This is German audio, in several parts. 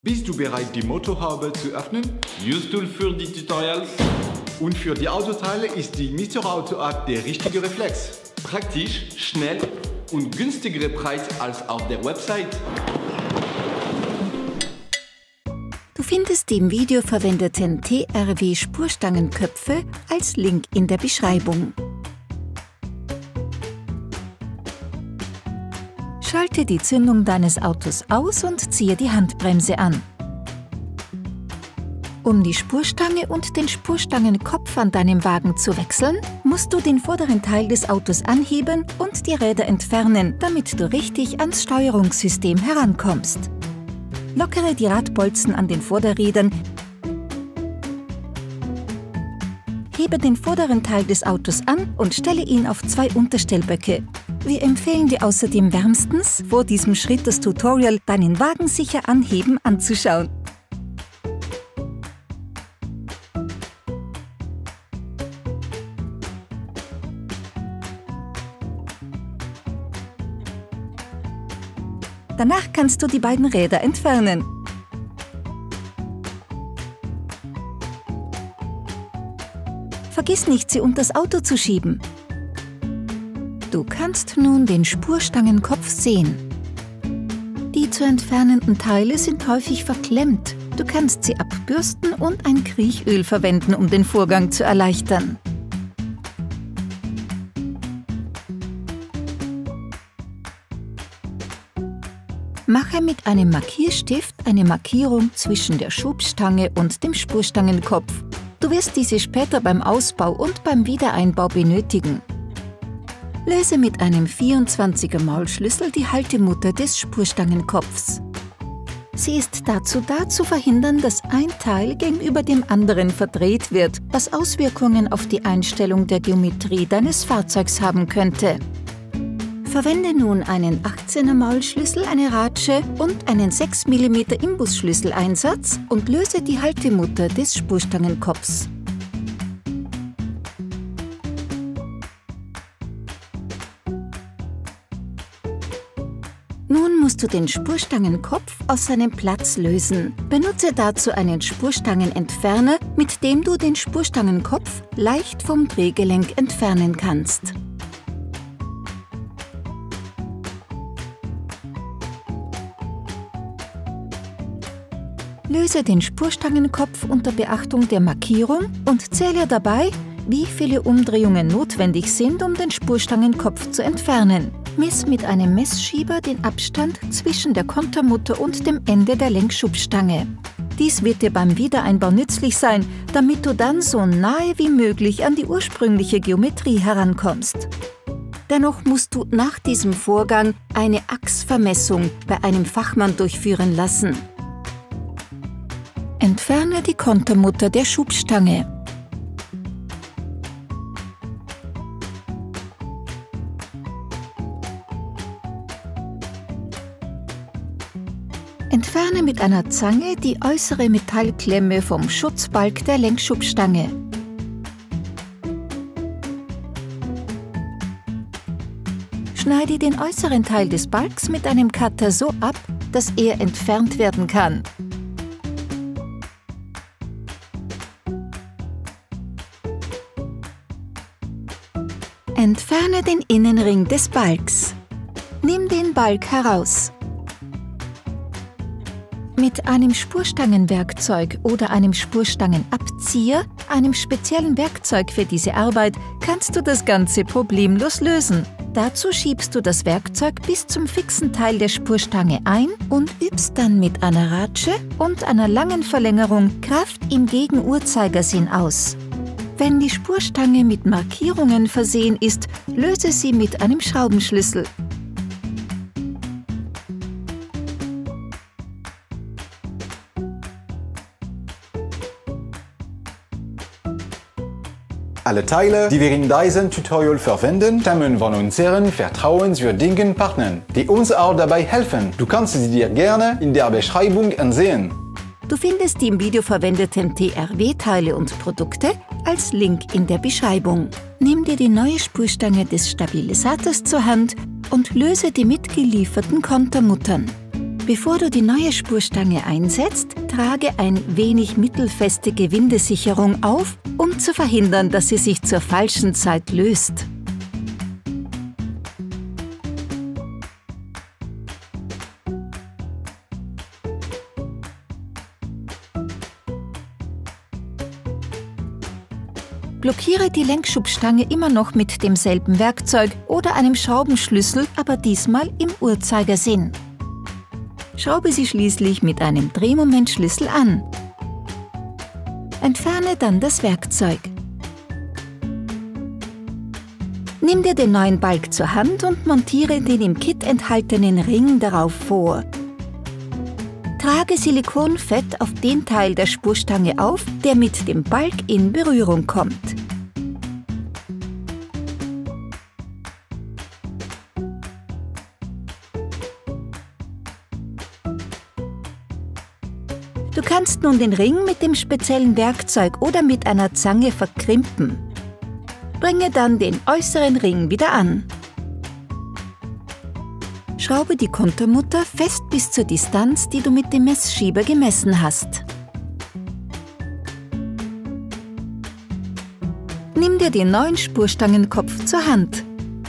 Bist du bereit, die Motorhaube zu öffnen? Useful für die Tutorials. Und für die Autoteile ist die Mr. Auto App der richtige Reflex. Praktisch, schnell und günstigere Preis als auf der Website. Du findest die im Video verwendeten TRW-Spurstangenköpfe als Link in der Beschreibung. Schalte die Zündung deines Autos aus und ziehe die Handbremse an. Um die Spurstange und den Spurstangenkopf an deinem Wagen zu wechseln, musst du den vorderen Teil des Autos anheben und die Räder entfernen, damit du richtig ans Steuerungssystem herankommst. Lockere die Radbolzen an den Vorderrädern, hebe den vorderen Teil des Autos an und stelle ihn auf 2 Unterstellböcke. Wir empfehlen dir außerdem wärmstens, vor diesem Schritt das Tutorial Deinen Wagen sicher anheben anzuschauen. Danach kannst du die beiden Räder entfernen. Vergiss nicht, sie unter das Auto zu schieben. Du kannst nun den Spurstangenkopf sehen. Die zu entfernenden Teile sind häufig verklemmt. Du kannst sie abbürsten und ein Kriechöl verwenden, um den Vorgang zu erleichtern. Mache mit einem Markierstift eine Markierung zwischen der Schubstange und dem Spurstangenkopf. Du wirst diese später beim Ausbau und beim Wiedereinbau benötigen. Löse mit einem 24er Maulschlüssel die Haltemutter des Spurstangenkopfs. Sie ist dazu da, zu verhindern, dass ein Teil gegenüber dem anderen verdreht wird, was Auswirkungen auf die Einstellung der Geometrie deines Fahrzeugs haben könnte. Verwende nun einen 18er Maulschlüssel, eine Ratsche und einen 6 mm Imbusschlüsseleinsatz und löse die Haltemutter des Spurstangenkopfs. Nun musst du den Spurstangenkopf aus seinem Platz lösen. Benutze dazu einen Spurstangenentferner, mit dem du den Spurstangenkopf leicht vom Drehgelenk entfernen kannst. Löse den Spurstangenkopf unter Beachtung der Markierung und zähle dabei, wie viele Umdrehungen notwendig sind, um den Spurstangenkopf zu entfernen. Miss mit einem Messschieber den Abstand zwischen der Kontermutter und dem Ende der Lenkschubstange. Dies wird dir beim Wiedereinbau nützlich sein, damit du dann so nahe wie möglich an die ursprüngliche Geometrie herankommst. Dennoch musst du nach diesem Vorgang eine Achsvermessung bei einem Fachmann durchführen lassen. Entferne die Kontermutter der Schubstange. Entferne mit einer Zange die äußere Metallklemme vom Schutzbalg der Lenkschubstange. Schneide den äußeren Teil des Balgs mit einem Cutter so ab, dass er entfernt werden kann. Entferne den Innenring des Balgs. Nimm den Balg heraus. Mit einem Spurstangenwerkzeug oder einem Spurstangenabzieher, einem speziellen Werkzeug für diese Arbeit, kannst du das Ganze problemlos lösen. Dazu schiebst du das Werkzeug bis zum fixen Teil der Spurstange ein und übst dann mit einer Ratsche und einer langen Verlängerung Kraft im Gegenuhrzeigersinn aus. Wenn die Spurstange mit Markierungen versehen ist, löse sie mit einem Schraubenschlüssel. Alle Teile, die wir in diesem Tutorial verwenden, stammen von unseren vertrauenswürdigen Partnern, die uns auch dabei helfen. Du kannst sie dir gerne in der Beschreibung ansehen. Du findest die im Video verwendeten TRW-Teile und Produkte als Link in der Beschreibung. Nimm dir die neue Spurstange des Stabilisators zur Hand und löse die mitgelieferten Kontermuttern. Bevor du die neue Spurstange einsetzt, trage ein wenig mittelfeste Gewindesicherung auf, um zu verhindern, dass sie sich zur falschen Zeit löst. Blockiere die Lenkschubstange immer noch mit demselben Werkzeug oder einem Schraubenschlüssel, aber diesmal im Uhrzeigersinn. Schraube sie schließlich mit einem Drehmomentschlüssel an. Entferne dann das Werkzeug. Nimm dir den neuen Balg zur Hand und montiere den im Kit enthaltenen Ring darauf vor. Trage Silikonfett auf den Teil der Spurstange auf, der mit dem Balg in Berührung kommt. Du kannst nun den Ring mit dem speziellen Werkzeug oder mit einer Zange verkrimpen. Bringe dann den äußeren Ring wieder an. Schraube die Kontermutter fest bis zur Distanz, die du mit dem Messschieber gemessen hast. Nimm dir den neuen Spurstangenkopf zur Hand.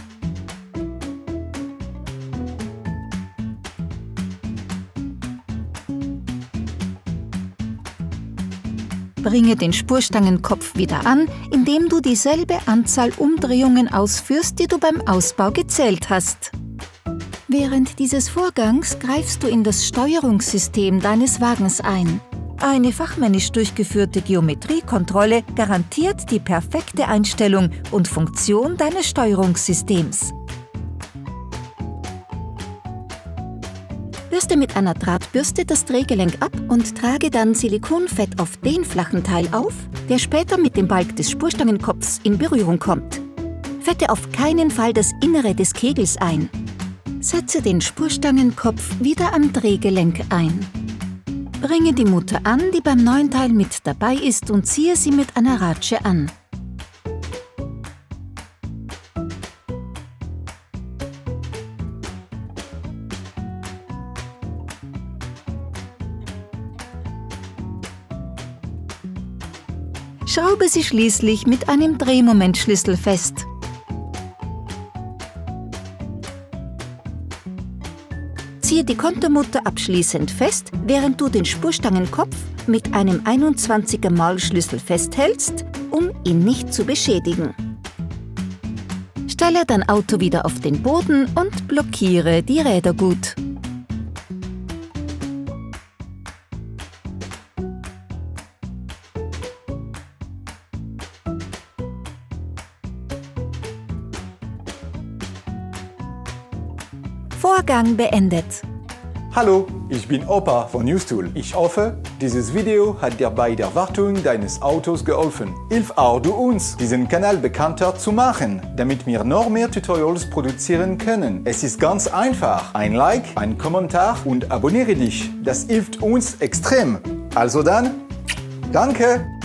Bringe den Spurstangenkopf wieder an, indem du dieselbe Anzahl Umdrehungen ausführst, die du beim Ausbau gezählt hast. Während dieses Vorgangs greifst du in das Steuerungssystem deines Wagens ein. Eine fachmännisch durchgeführte Geometriekontrolle garantiert die perfekte Einstellung und Funktion deines Steuerungssystems. Bürste mit einer Drahtbürste das Drehgelenk ab und trage dann Silikonfett auf den flachen Teil auf, der später mit dem Balg des Spurstangenkopfs in Berührung kommt. Fette auf keinen Fall das Innere des Kegels ein. Setze den Spurstangenkopf wieder am Drehgelenk ein. Bringe die Mutter an, die beim neuen Teil mit dabei ist, und ziehe sie mit einer Ratsche an. Schraube sie schließlich mit einem Drehmomentschlüssel fest. Ziehe die Kontermutter abschließend fest, während du den Spurstangenkopf mit einem 21er Maulschlüssel festhältst, um ihn nicht zu beschädigen. Stelle dein Auto wieder auf den Boden und blockiere die Räder gut. Vorgang beendet. Hallo, ich bin Opa von Newstool. Ich hoffe, dieses Video hat dir bei der Wartung deines Autos geholfen. Hilf auch du uns, diesen Kanal bekannter zu machen, damit wir noch mehr Tutorials produzieren können. Es ist ganz einfach. Ein Like, ein Kommentar und abonniere dich. Das hilft uns extrem. Also dann, danke!